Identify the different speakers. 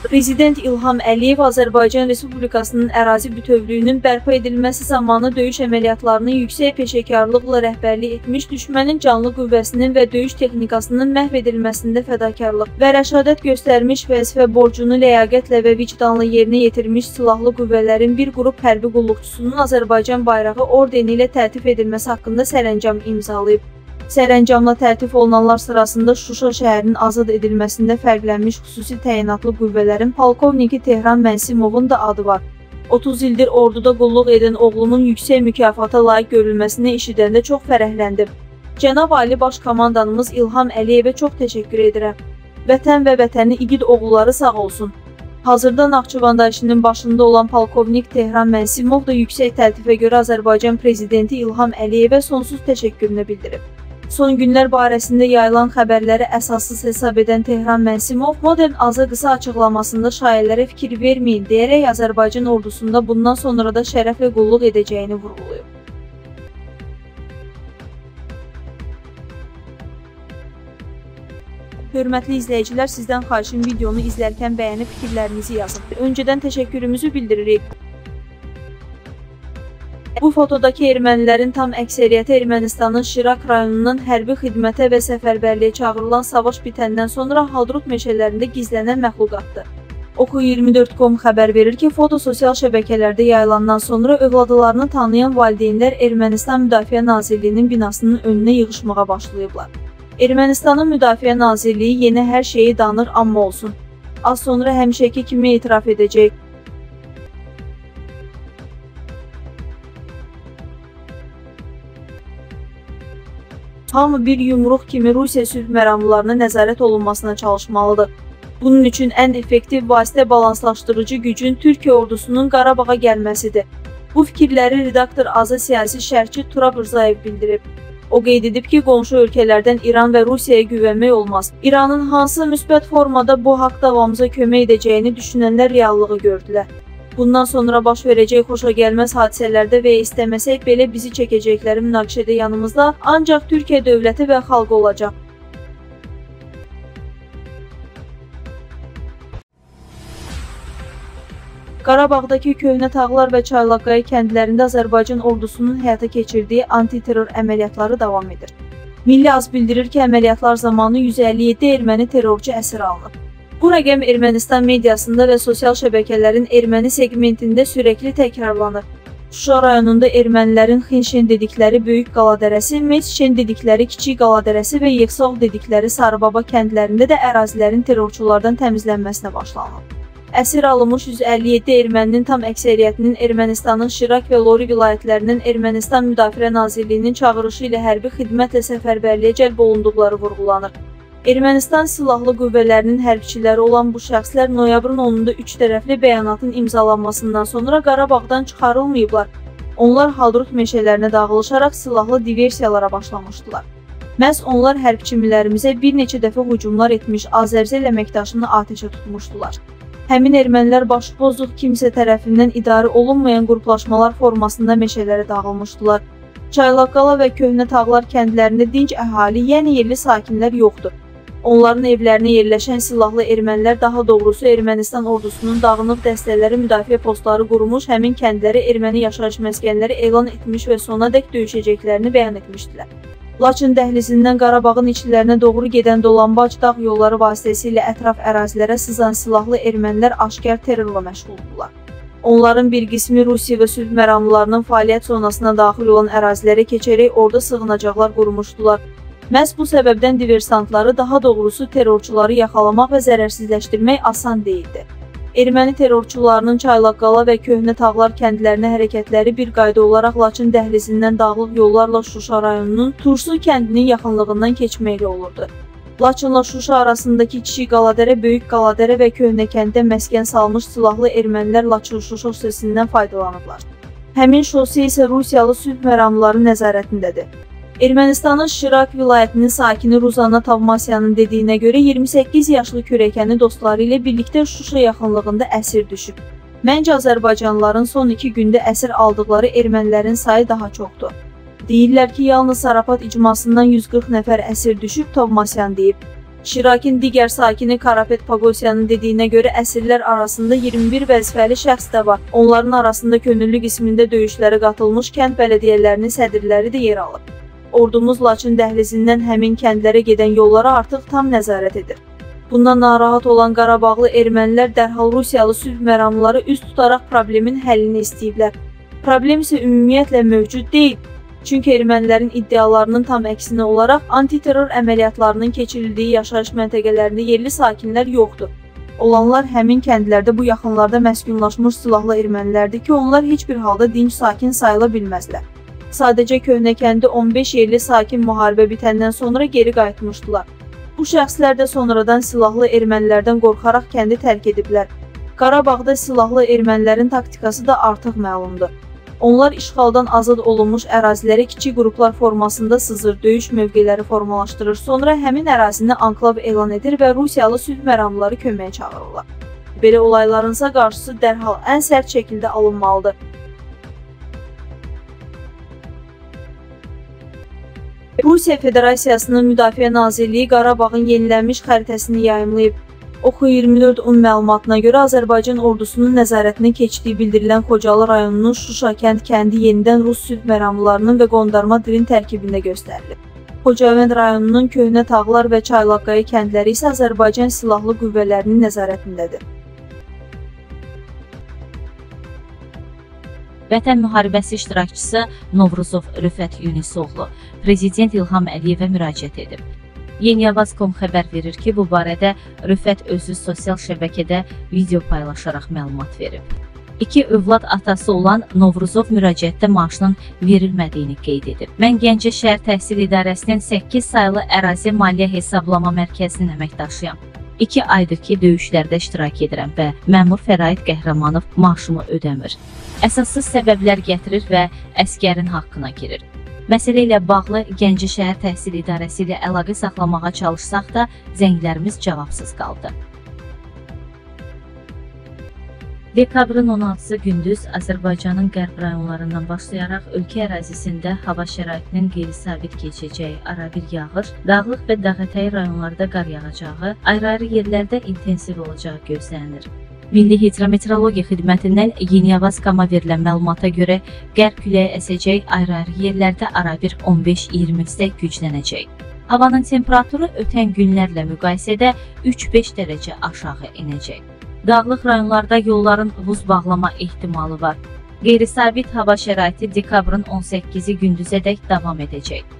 Speaker 1: Prezident İlham Əliyev Azərbaycan Respublikasının ərazi bütövlüyünün bərpa edilməsi zamanı döyüş əməliyyatlarını yüksək peşəkarlıqla rəhbərlik etmiş, düşmənin canlı qüvvəsinin və döyüş texnikasının məhv edilməsində fədakarlıq və rəşadət göstərmiş, vəzifə borcunu ləyaqətlə və vicdanla yerinə yetirmiş silahlı qüvvələrin bir qrup hərbi qulluqçusunun Azərbaycan bayrağı ordeni ilə təltif edilməsi haqqında sərəncam imzalayıb. Sərəncamla təltif olunanlar sırasında Şuşa şəhərinin azad edilməsində fərqlənmiş xüsusi təyinatlı qüvvələrin polkovniki Tehran Mənsimovun da adı var. 30 ildir orduda qulluq edən oğlumun yüksək mükafata layiq görülməsini eşidəndə çox fərəhləndim. Cənab Ali Baş Komandanımız İlham Əliyevə çox təşəkkür edirəm. Vətən və vətənin igid oğulları sağ olsun. Hazırda Naxçıvanda işinin başında olan polkovnik Tehran Mənsimov da yüksək təltifə görə Azərbaycan Prezidenti İlham Əliyevə sonsuz təşəkkürünü bildirib. Son günlər barəsində yayılan xəbərləri əsassız hesab edən Tehran Mənsimov Modern Aza qısa açıqlamasında şayiələrə fikir verməyin deyərək Azərbaycan ordusunda bundan sonra da şərəflə qulluq edəcəyini vurğulayıb. Hörmətli izləyicilər, sizdən xahişim videonu izlərkən bəyənib fikirlərinizi yazın. Öncədən təşəkkürümüzü bildiririk. Bu fotodakı ermənilərin tam əksəriyyəti Ermənistanın Şirak rayonundan hərbi xidmətə və səfərbərliyə çağırılan savaş bitəndən sonra Hadrut meşələrində gizlənən məxluqatdır. Oku24.com xəbər verir ki, foto sosial şəbəkələrdə yayılandan sonra övladlarını tanıyan valideynlər Ermənistan Müdafiə Nazirliyinin binasının önünə yığışmağa başlayıblar. Ermənistanın Müdafiə Nazirliyi yenə hər şeyi danır, amma olsun. Az sonra həmişəki kimi etiraf edəcək. Hamı bir yumruq kimi Rusiya sülh məramlarına nəzarət olunmasına çalışmalıdır. Bunun üçün ən effektiv vasitə balanslaşdırıcı gücün Türkiyə ordusunun Qarabağa gəlməsidir. Bu fikirləri redaktor Aza siyasi şərhçi Turab Rzayev bildirib. O qeyd edib ki, qonşu ölkələrdən İran və Rusiyaya güvənmək olmaz. İranın hansı müsbət formada bu haqq davamıza kömək edəcəyini düşünənlər reallığı gördülər. Bundan sonra baş verəcək xoşagəlməz hadisələrdə və istəməsək belə bizi çəkəcəkləri münaqişədə yanımızda ancaq Türkiyə dövləti və xalqı olacaq. Qarabağdakı Köhnə Tağlar və Çaylaqaya kəndlərində Azərbaycan ordusunun həyata keçirdiyi antiterror əməliyyatları davam edir. Milli Az bildirir ki, əməliyyatlar zamanı 157 erməni terrorçu əsir alınıb. Bu rəqəm Ermənistan mediasında və sosial şəbəkələrin erməni segmentində sürəkli təkrarlanır. Şuşa rayonunda ermənilərin Xinşen dedikləri Böyük Qaladərəsi, Meçşen dedikləri Kiçik Qaladərəsi və Yexsov dedikləri Sarıbaba kəndlərində də ərazilərin terrorçulardan təmizlənməsinə başlanıb. Əsir alınmış 157 erməninin tam əksəriyyətinin Ermənistanın Şirak və Lori vilayətlərindən Ermənistan Müdafiə Nazirliyinin çağırışı ilə hərbi xidmətlə səfərbərliyə cəlb olunduqları vurğulanır. Ermənistan silahlı qüvvələrinin hərbçiləri olan bu şəxslər noyabrın 10-da 3 tərəfli bəyanatın imzalanmasından sonra Qarabağdan çıxarılmayıblar. Onlar Hadrut meşələrinə dağılışaraq silahlı diversiyalara başlamışdılar. Məhz onlar hərbçimilərimizə bir neçə dəfə hücumlar etmiş, Azərbaycan əməkdaşını atəşə tutmuşdular. Həmin ermənilər başıbozuq kimsə tərəfindən idarə olunmayan qruplaşmalar formasında meşələrə dağılmışdılar. Çaylaqala və Köhnə Tağlar kəndlərində dinc əhali, yəni yerli sakinlər yoxdur. Onların evlərinə yerləşən silahlı ermənilər, daha doğrusu Ermənistan ordusunun dağınıq dəstələri müdafiə postları qurmuş, həmin kəndləri erməni yaşayış məskənləri elan etmiş və sonadək döyüşəcəklərini bəyan etmişdilər. Laçın dəhlizindən Qarabağın içlərinə doğru gedən dolambac dağ yolları vasitəsilə ətraf ərazilərə sızan silahlı ermənilər aşkar terrorla məşğuldurlar. Onların bir qismi Rusiya və sülh məramlılarının fəaliyyət zonasına daxil olan ərazilərə keçərək orada sığınacaqlar qurmuşdular. Məhz bu səbəbdən diversantları, daha doğrusu terrorçuları yaxalamaq və zərərsizləşdirmək asan deyildi. Erməni terrorçularının Çaylaqala və Köhnə Tağlar kəndlərinə hərəkətləri bir qayda olaraq Laçın dəhlizindən dağlıq yollarla Şuşa rayonunun Tursu kəndinin yaxınlığından keçməklə olurdu. Laçınla Şuşa arasındakı Kiçik Qaladərə, Böyük Qaladərə və Köhnə kəndə məskən salmış silahlı ermənilər Laçın-Şuşa şosesindən faydalanıblar. Həmin şose isə Rusiyalı sülh məramlıları nəzarətindədir. Ermənistanın Şirak vilayətinin sakini Ruzana Tavmasyanın dediyinə görə 28 yaşlı kürəkəni dostları ilə birlikdə Şuşa yaxınlığında əsir düşüb. Məncə Azərbaycanlıların son 2 gündə əsir aldıqları ermənilərin sayı daha çoxdur. Deyirlər ki, yalnız Sarapat icmasından 140 nəfər əsir düşüb, Tavmasyan deyib. Şirakin digər sakini Karapet Pagosyanın dediyinə görə əsirlər arasında 21 vəzifəli şəxs də var. Onların arasında könüllü qismində döyüşlərə qatılmış kənd bələdiyyələrinin sədrləri də yer alır. Ordumuz Laçın dəhlizindən həmin kəndlərə gedən yollara artıq tam nəzarət edir. Bundan narahat olan Qarabağlı ermənilər dərhal Rusiyalı sülh məramlıları üst tutaraq problemin həllini istəyiblər. Problem isə ümumiyyətlə mövcud deyil. Çünki ermənilərin iddialarının tam əksinə olaraq antiterror əməliyyatlarının keçirildiyi yaşayış məntəqələrində yerli sakinlər yoxdur. Olanlar həmin kəndlərdə bu yaxınlarda məskunlaşmış silahlı ermənilərdir ki, onlar heç bir halda dinc sakin sayıla bilməzlər. Sadəcə köhnə kəndi 15 yerli sakin müharibə bitəndən sonra geri qayıtmışdılar. Bu şəxslər də sonradan silahlı ermənilərdən qorxaraq kəndi tərk ediblər. Qarabağda silahlı ermənilərin taktikası da artıq məlumdur. Onlar işğaldan azad olunmuş ərazilərə kiçik qruplar formasında sızır, döyüş mövqeləri formalaşdırır, sonra həmin ərazini anklav elan edir və Rusiyalı sülh məramlıları köməyə çağırırlar. Belə olaylarınsa qarşısı dərhal ən sərt şəkildə alınmalıdır. Rusiya Federasiyasının Müdafiə Nazirliyi Qarabağın yenilənmiş xəritəsini yayımlayıb. Oxu24-un məlumatına görə Azərbaycan ordusunun nəzarətinə keçdiyi bildirilən Xocalı rayonunun Şuşa kəndi yenidən Rus sülh məramlılarının və qondarma dilin tərkibində göstərilib. Xocavənd rayonunun Köhnə Tağlar və Çaylaqqaya kəndləri isə Azərbaycan silahlı qüvvələrinin nəzarətindədir.
Speaker 2: Vətən müharibəsi iştirakçısı Novruzov Rüfət Yunisoğlu Prezident İlham Əliyevə müraciət edib. Yeniyavaz.com xəbər verir ki, bu barədə Rüfət özü sosial şəbəkədə video paylaşaraq məlumat verib. İki övlad atası olan Novruzov müraciətdə maaşının verilmədiyini qeyd edib. Mən Gəncə şəhər təhsil idarəsinin 8 saylı ərazi maliyyə hesablama mərkəzinin əməkdaşıyam. 2 aydır ki, döyüşlərdə iştirak edirəm və məmur Fəraid Qəhrəmanov maaşımı ödəmir. Əsassız səbəblər gətirir və əsgərin haqqına girir. Məsələ ilə bağlı Gəncə şəhər təhsil idarəsi ilə əlaqə saxlamağa çalışsaq da zənglərimiz cavabsız qaldı. Dekabrın 16-sı gündüz Azərbaycanın qərb rayonlarından başlayaraq ölkə ərazisində hava şəraitinin qeyri-sabit keçəcəyi, arabir yağış, dağlıq və dağətəyi rayonlarda qar yağacağı, ayrı-ayrı yerlərdə intensiv olacağı gözlənilir. Milli Hidrometeorologiya Xidmətindən Yeniyavaz.com-a verilən məlumata görə qərb küləyi əsəcək, ayrı-ayrı yerlərdə arabir 15-20-də güclənəcək. Havanın temperaturu ötən günlərlə müqayisədə 3-5 dərəcə aşağı enəcək. Dağlıq rayonlarda yolların buz bağlama ehtimalı var. Qeyri-sabit hava şəraiti dekabrın 18-i gündüzədək davam edəcək.